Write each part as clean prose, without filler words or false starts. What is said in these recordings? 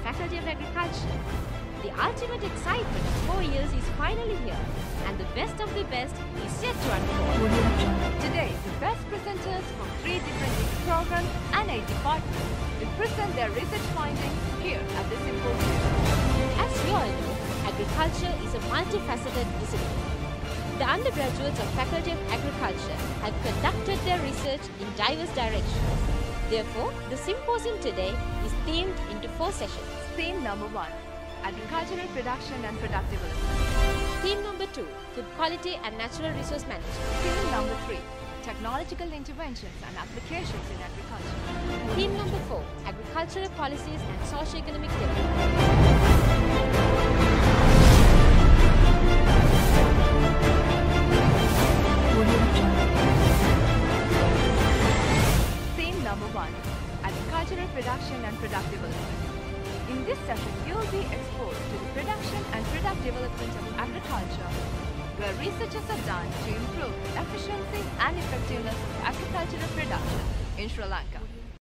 Faculty of Agriculture. The ultimate excitement of 4 years is finally here, and the best of the best is yet to unfold. Today, the best presenters from 3 different degree programs and 8 departments will present their research findings here at the symposium. As you all know, agriculture is a multifaceted discipline. The undergraduates of Faculty of Agriculture have conducted their research in diverse directions. Therefore, the symposium today is themed into 4 sessions. Theme number 1, Agricultural Production and Productivity. Theme number 2, Food Quality and Natural Resource Management. Theme number 3, Technological Interventions and Applications in Agriculture. Theme number 4, Agricultural Policies and Socio-Economic Development. Theme number 1, Agricultural Production and Productivity. In this session, you will be exposed to the production and product development of agriculture, where researches are done to improve the efficiency and effectiveness of agricultural production in Sri Lanka.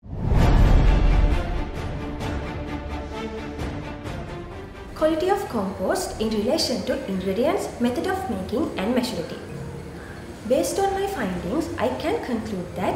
Quality of compost in relation to ingredients, method of making and maturity. Based on my findings, I can conclude that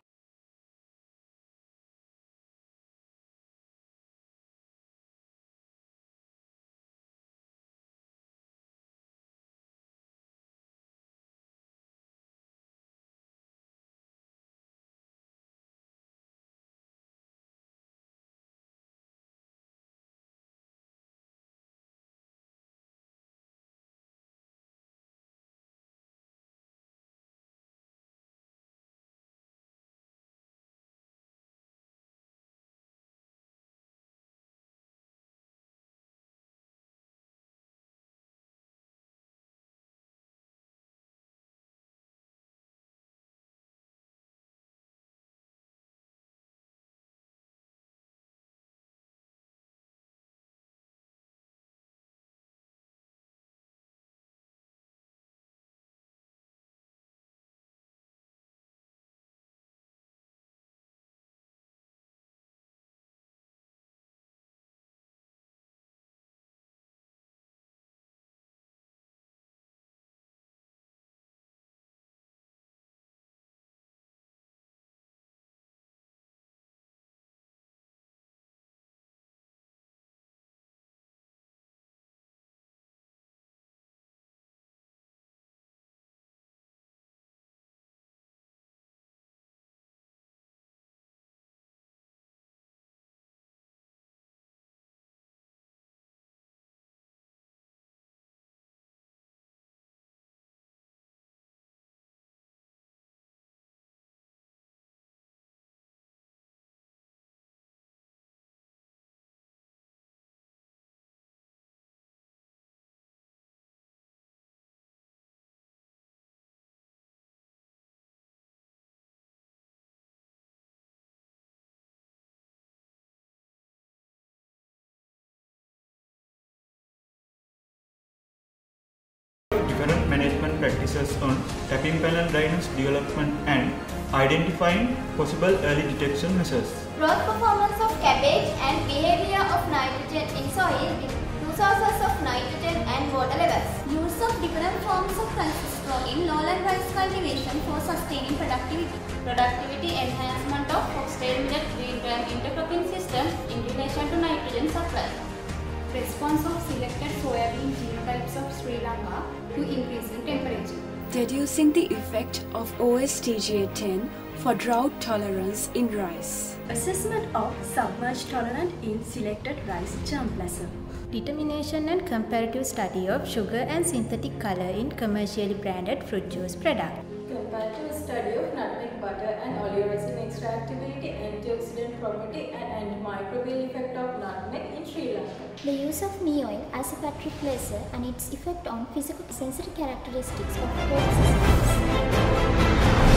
different management practices on tapping panel drainage development and identifying possible early detection measures. Growth performance of cabbage and behavior of nitrogen in soil with 2 sources of nitrogen and water levels. Use of different forms of transistor in lowland rice cultivation for sustaining productivity. Productivity enhancement of foxtail millet green gram intercropping system in relation to nitrogen supply. Response of selected soybean genotypes of Sri Lanka to increasing temperature. Deducing the effect of OSTGA10 for drought tolerance in rice. assessment of submerged tolerant in selected rice germplasm. Determination and comparative study of sugar and synthetic color in commercially branded fruit juice product. Comparative study of nutmeg butter and oleoresin extractability, antioxidant property and antimicrobial effect of nutmeg in Sri Lanka. The use of neem oil as a fat replacer and its effect on physical sensory characteristics of pork systems.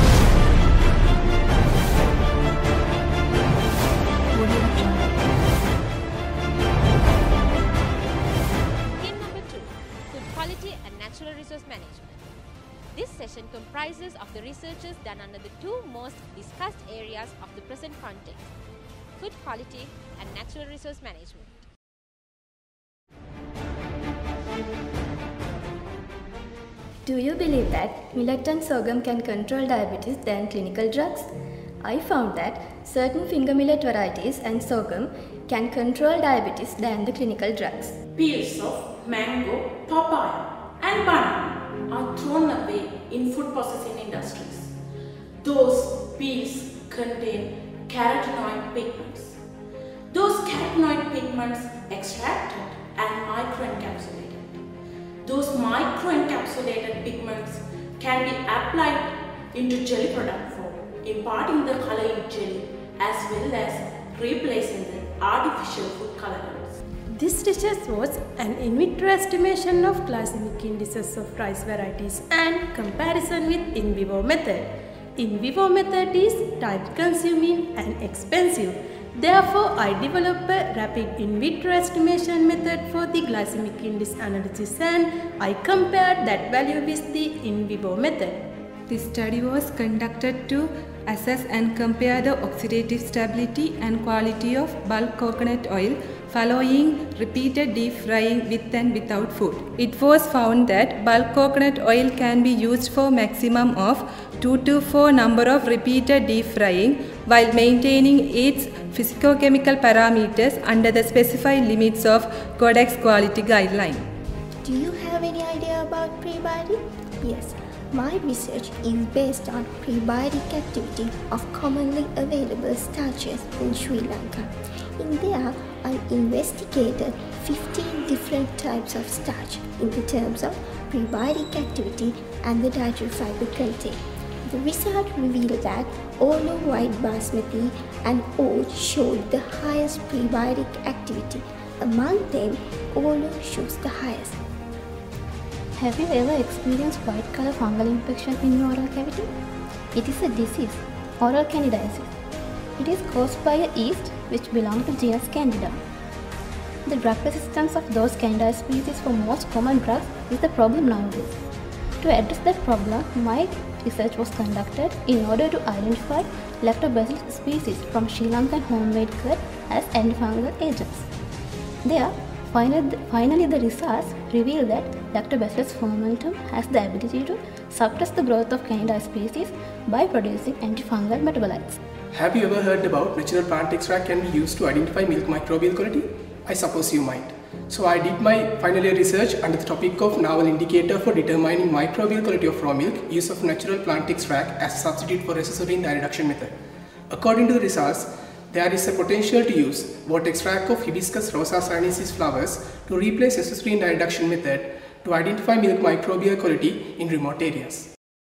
Natural Resource Management. This session comprises of the researches done under the two most discussed areas of the present context, food quality and natural resource management. Do you believe that millet and sorghum can control diabetes than clinical drugs? I found that certain finger millet varieties and sorghum can control diabetes than the clinical drugs. Peels of mango, papaya and banana are thrown away in food processing industries. Those peels contain carotenoid pigments. Those carotenoid pigments extracted and microencapsulated. Those microencapsulated pigments can be applied into jelly product form, imparting the color in jelly as well as replacing the artificial food colorants. This research was an in vitro estimation of glycemic indices of rice varieties and comparison with in vivo method. In vivo method is time consuming and expensive. Therefore, I developed a rapid in vitro estimation method for the glycemic index analysis and I compared that value with the in vivo method. This study was conducted to assess and compare the oxidative stability and quality of bulk coconut oil following repeated deep frying with and without food. It was found that bulk coconut oil can be used for maximum of 2 to 4 number of repeated deep frying while maintaining its physicochemical parameters under the specified limits of Codex quality guideline. Do you have any idea about prebiotic? Yes. My research is based on prebiotic activity of commonly available starches in Sri Lanka. In there, I investigated 15 different types of starch in the terms of prebiotic activity and the dietary fiber content. The result revealed that Olu white basmati and oat showed the highest prebiotic activity. Among them, Olu shows the highest. Have you ever experienced white color fungal infection in your oral cavity? It is a disease, oral candidiasis. It is caused by a yeast which belongs to genus Candida. The drug resistance of those Candida species for most common drugs is the problem nowadays. To address that problem, my research was conducted in order to identify Lactobacillus species from Sri Lankan homemade curd as antifungal agents. There, finally the results reveal that Lactobacillus fermentum has the ability to suppress the growth of Candida species by producing antifungal metabolites. Have you ever heard about natural plant extract can be used to identify milk microbial quality? I suppose you might. So I did my final year research under the topic of novel indicator for determining microbial quality of raw milk, use of natural plant extract as a substitute for resisorine dye reduction method. According to the results, there is a potential to use water extract of Hibiscus rosa sinensis flowers to replace resisorine dye reduction method to identify milk microbial quality in remote areas.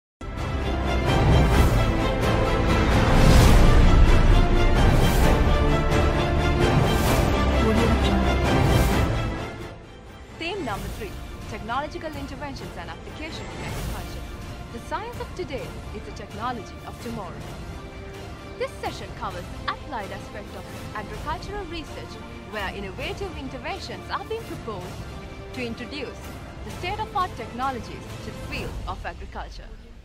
Theme number 3, Technological Interventions and Application in Agriculture. The science of today is the technology of tomorrow. This session covers the applied aspect of agricultural research where innovative interventions are being proposed to introduce the state-of-art technologies to the field of agriculture.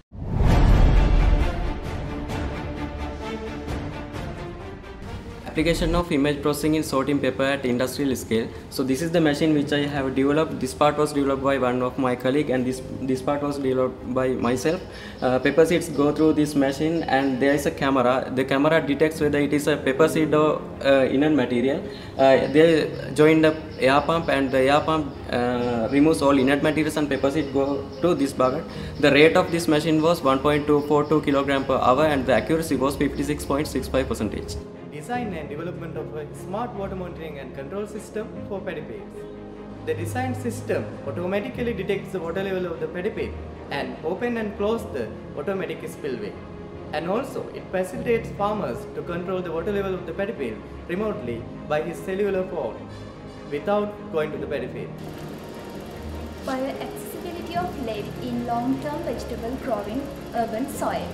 Application of image processing in sorting paper at industrial scale. So this is the machine which I have developed. This part was developed by one of my colleague and this part was developed by myself. Paper seeds go through this machine and there is a camera. The camera detects whether it is a paper seed or inert material. They join the air pump and the air pump removes all inert materials and paper seed go to this bucket. The rate of this machine was 1.242 kg per hour and the accuracy was 56.65%. Design and development of a smart water monitoring and control system for paddy fields. The design system automatically detects the water level of the paddy field and open and close the automatic spillway. And also it facilitates farmers to control the water level of the paddy field remotely by his cellular phone without going to the paddy field. Bioaccessibility of lead in long-term vegetable growing urban soil.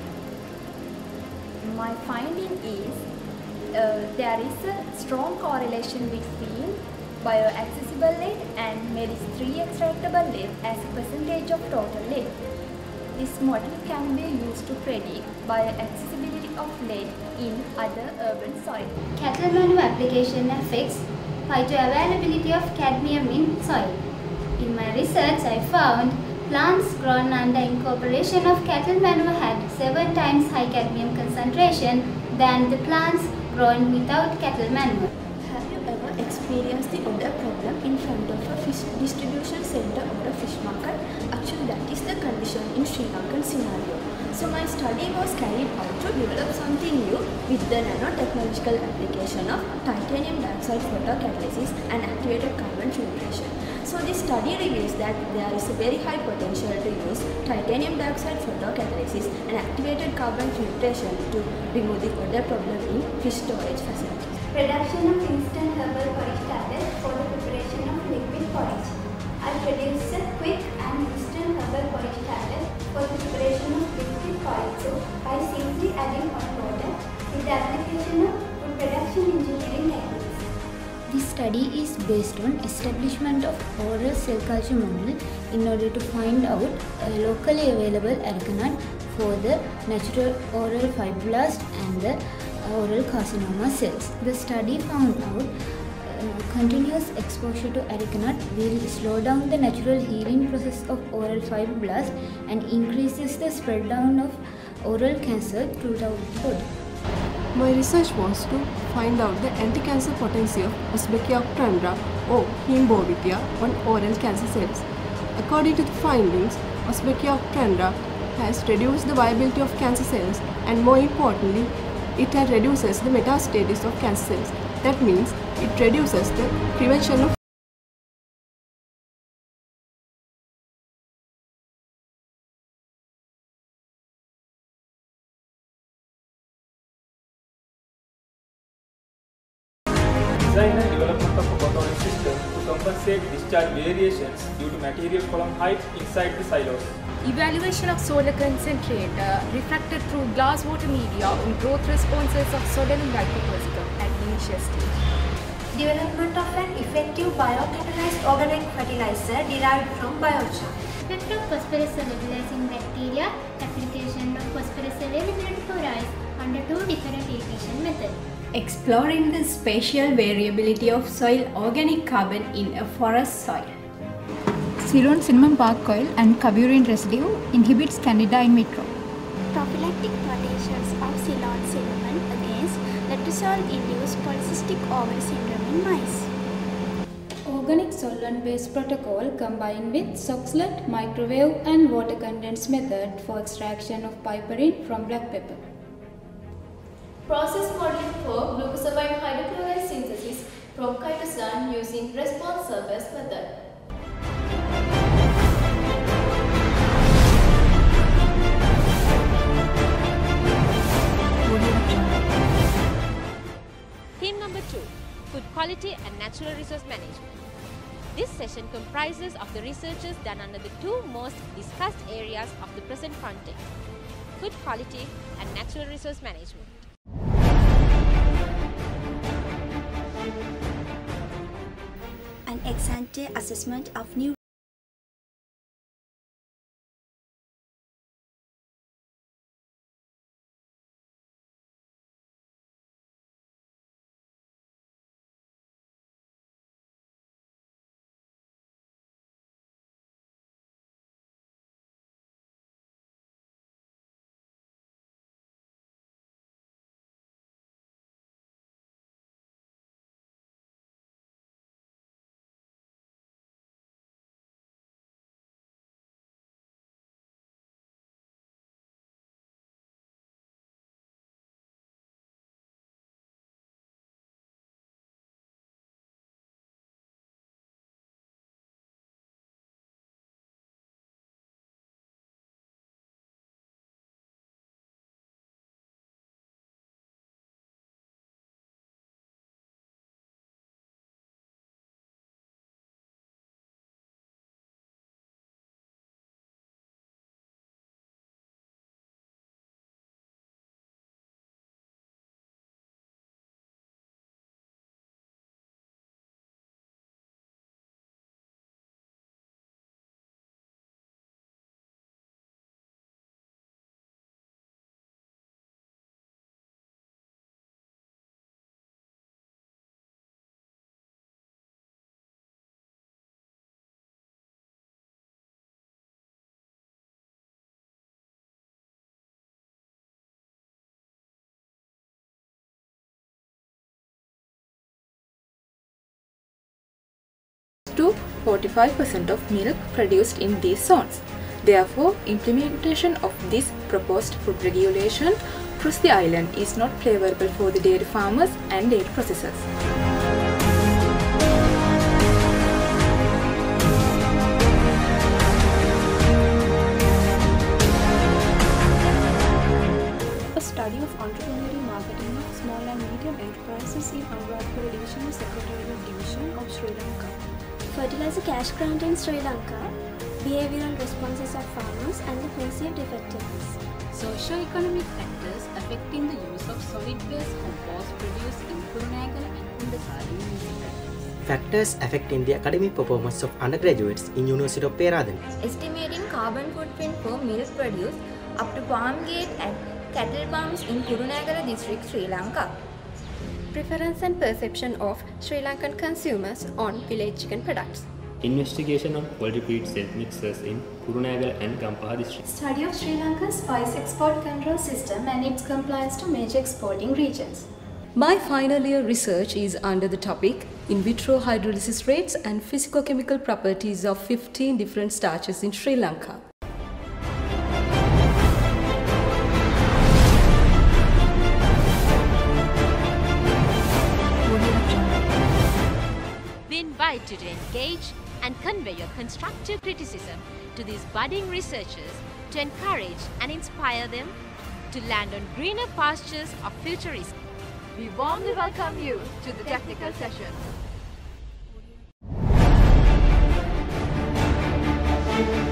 My finding is there is a strong correlation between bioaccessible lead and MERIS-3 extractable lead as a percentage of total lead. This model can be used to predict bioaccessibility of lead in other urban soil. Cattle manure application affects phytoavailability of cadmium in soil. In my research, I found plants grown under incorporation of cattle manure had 7 times high cadmium concentration than the plants grown without cattle manure. Have you ever experienced the odor problem in front of a fish distribution center or a fish market? Actually, that is the condition in Sri Lankan scenario. So my study was carried out to develop something new with the nanotechnological application of titanium dioxide photocatalysis and activated carbon filtration. So this study reveals that there is a very high potential to use titanium dioxide photocatalysis and activated carbon filtration to remove the odor problem in fish storage facilities. Production of instant herbal porridge tablets for the preparation of liquid porridge. I produced a quick and instant herbal porridge tablet for the preparation of liquid porridge soup by simply adding hot water with the application of food production engineering techniques. This study is based on establishment of oral cell culture model in order to find out a locally available arecanut for the natural oral fibroblast and the oral carcinoma cells. The study found out continuous exposure to arecanut will slow down the natural healing process of oral fibroblast and increases the spread down of oral cancer throughout the body. My research was to find out the anti-cancer potency of Osbekia or Heme Bovitia on oral cancer cells. According to the findings, Osbekia has reduced the viability of cancer cells and more importantly, it reduces the metastasis of cancer cells. That means it reduces the prevention of design and development of a bottling system to compensate discharge variations due to material column height inside the silos. Evaluation of solar concentrator refracted through glass water media on growth responses of sodaline microcosm at initial stage. Development of an effective biocatalyzed organic fertilizer derived from biochar. Effect of phosphorus solubilizing bacteria, application of phosphorus eliminated for rice under 2 different irrigation methods. Exploring the spatial variability of soil organic carbon in a forest soil. Ceylon cinnamon bark oil and carburin residue inhibits Candida in vitro. Prophylactic mutations of Ceylon cinnamon against letrozole-induced polycystic ovary syndrome in mice. Organic solvent-based protocol combined with Soxhlet, microwave and water condense method for extraction of piperine from black pepper. Process modeling for glucosamine hydrochloride synthesis from chitosan using response surface method. Theme number 2, Food Quality and Natural Resource Management. This session comprises of the researches done under the 2 most discussed areas of the present context, food quality and natural resource management. An ex-ante assessment of new to 45% of milk produced in these zones. Therefore, implementation of this proposed food regulation across the island is not favourable for the dairy farmers and dairy processors. A study of entrepreneurial marketing of small and medium enterprises in Anuradhapura Divisional Secretarial Division of Sri Lanka. Fertilizer cash grant in Sri Lanka, behavioral responses of farmers and the perceived effectiveness. Socio-economic factors affecting the use of solid-based compost produced in Kurunegala and Kundasari municipalities. Factors affecting the academic performance of undergraduates in University of Peradeniya. Estimating carbon footprint for milk produced up to farm gate and cattle farms in Kurunegala district, Sri Lanka. Preference and perception of Sri Lankan consumers on village chicken products. Investigation on quality feed self mixers in Kurunegala and Gampaha district. Study of Sri Lanka's spice export control system and its compliance to major exporting regions. My final year research is under the topic in vitro hydrolysis rates and physicochemical properties of 15 different starches in Sri Lanka. We invite you to engage and convey your constructive criticism to these budding researchers to encourage and inspire them to land on greener pastures of futurism. We warmly welcome you to the technical session.